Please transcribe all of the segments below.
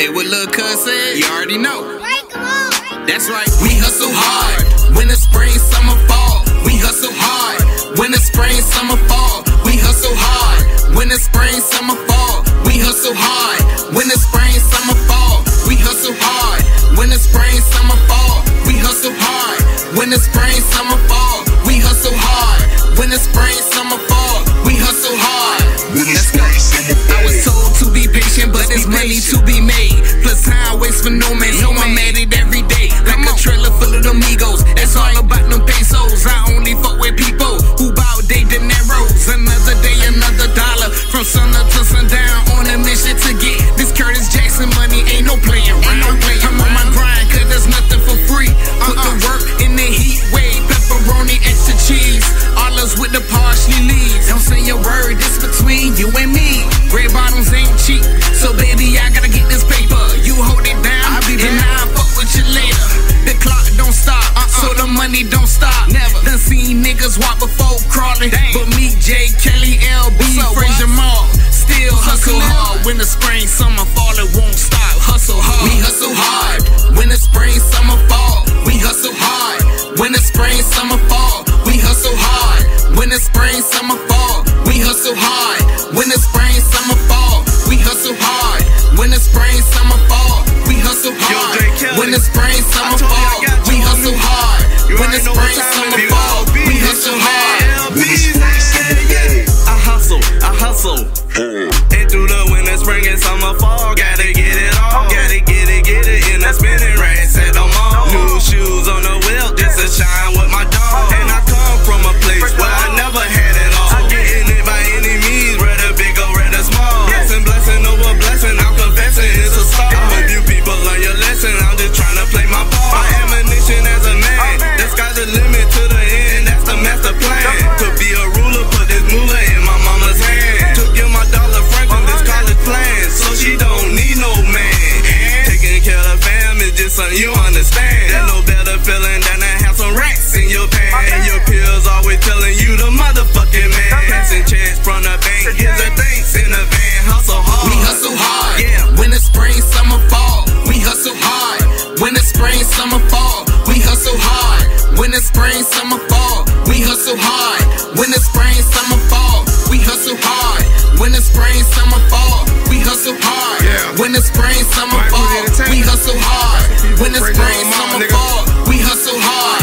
Hear what Lil' Cuz said? You already know. That's right. We hustle hard. Winter, spring, summer, fall. We hustle hard. Winter, spring, summer, fall. We hustle hard. Winter, spring, summer, fall. We hustle hard. Winter, spring, summer, fall. We hustle hard. Winter, spring, summer, fall. We hustle hard. Winter, spring, summer, fall. We hustle hard. Winter, spring, summer, fall. We hustle hard. Let's go. I was told to be patient, but there's money to be made. Plus time waits for no man, so I'm at it every day. Like a trailer full of them egos. That's all about them pesos. I only fuck with people who bow they dineros. Another day, another dollar. From sun up to sundown, on a mission to get this Curtis Jackson money. Ain't no playing around. I'm on my grind, cause there's nothing for free. Put the work in the heat wave. Pepperoni, extra cheese. Olives with the parsley leaves. Don't say a word, this between you and me. Red bottoms ain't cheap, so baby, I gotta get this paper. You hold it down, and I'll fuck with you later. The clock don't stop, so the money don't stop. Never done seen niggas walk before crawling. But me, J. Kelly, LB, Frazier Mall, still hustle hard. Winter, spring, summer, fall, it won't stop. Hustle hard. We hustle hard. Winter, spring, summer, fall. We hustle hard. Winter, spring, summer, fall. We hustle hard. Winter, spring, summer, fall. We hustle hard. Winter, spring, summer, fall. We hustle hard. Winter, spring, summer, fall. We hustle hard. Winter, spring, summer, fall. We hustle hard. Winter, spring, summer, fall. We hustle hard. I hustle. And through the winter, spring, and summer, fall, gotta get it all. Gotta get it in the spinning racks at the mall. New shoes on the wheel, just to shine with my dog. And I come from a place where I never had it all. I'm getting it by any means, whether big or whether small. Blessing over blessing, I'm confessing it's a start. I hope you people learn your lesson, I'm just trying to play my part. My ammunition as a man, the sky's the limit to the end, that's the master plan. To be a ruler, put this moolah in my mama's hand. To give my dollar frank on this college plan, so she don't need no man. Taking care of fam is just something you understand. There's no better feeling than to have some racks in your pants. And your peers always telling you the motherfucking man. Passing checks from the bank, here's the thanks in the van. Hustle hard. We hustle hard. Winter, spring, summer, fall. We hustle hard. Winter, spring, summer, fall. We hustle hard. Winter, spring, summer, fall. We hustle hard. Winter, spring, summer, fall. We hustle hard. Winter, spring, summer, fall. We hustle hard. Winter, spring, summer, fall. We hustle hard. Winter, spring, summer, fall. We hustle hard.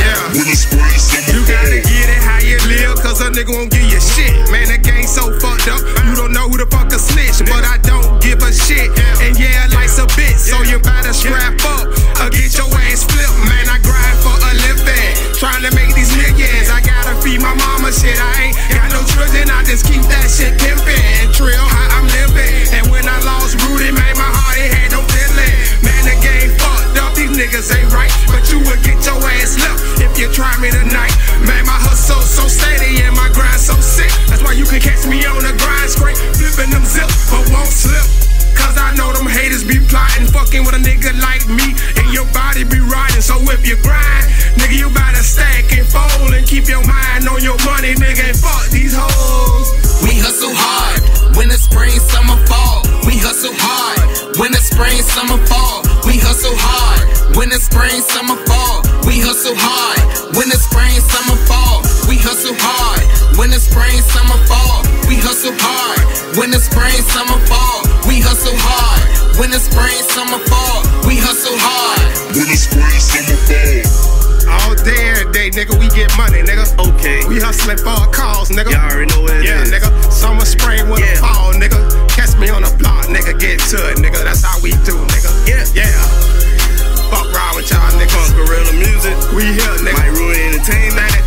You gotta get it how you live, cause a nigga won't give you shit. Man, the game so fucked up, you don't know who the fuck a snitch. But I don't give a shit, and yeah, life's a bitch, so you better strap up or get your ass flipped. Man, I grind for a living, trying to make these millions. I gotta feed my mama, shit, I ain't got no children, I just keep that shit pimpin'. Trill how I'm living, and when I lost Rudy, man, my heart, it had no feeling. Man, the game fucked up, these niggas ain't right, but you will get your ass left if you try me tonight. Man, my hustle so steady and my grind so sick. That's why you can catch me on the grind straight, flipping them zips, but won't slip. Cause I know them haters be plotting, fucking with a nigga like me, and your body be riding. So if you grind, nigga, you better stack and fold and keep your mind on your money, nigga, and fuck these hoes. We hustle hard. Winter, spring, summer, fall. We hustle hard. Winter, spring, summer, fall. We hustle hard. Winter, spring, summer, fall. We hustle hard. Winter, spring, summer, fall. We hustle hard. Winter, spring, summer, fall. We hustle hard. Winter, spring, summer, fall. We hustle hard. Winter, spring, summer, fall. We hustle hard. Winter, spring, summer, fall. All day, every day, nigga, we get money, nigga. Okay. We hustling for a cause, nigga. Y'all already know what it is. Nigga. Summer, spring, winter, fall, nigga. Catch me on the block, nigga. Get to it, nigga. That's how we do, nigga. Yeah. Fuck around with y'all, nigga. Funk Gorilla Music. We here, nigga. Might Ruin Entertainment.